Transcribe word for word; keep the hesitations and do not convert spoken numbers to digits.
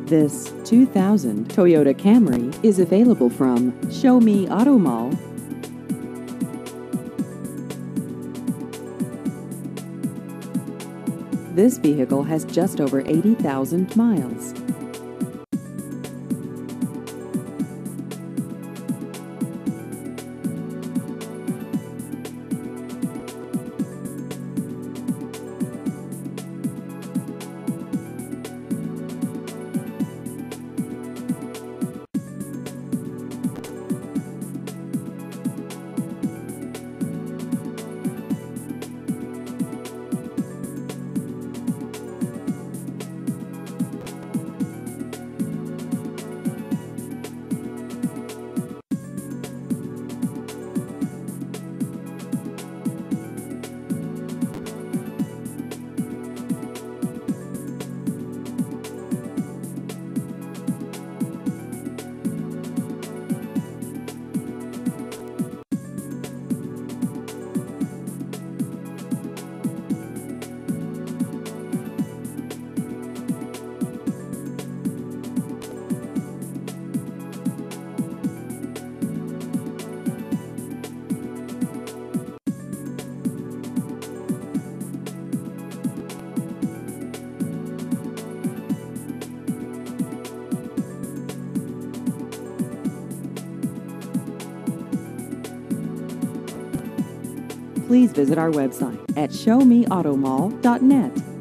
This two thousand Toyota Camry is available from Show Me Auto Mall. This vehicle has just over eighty thousand miles. Please visit our website at show me auto mall dot net.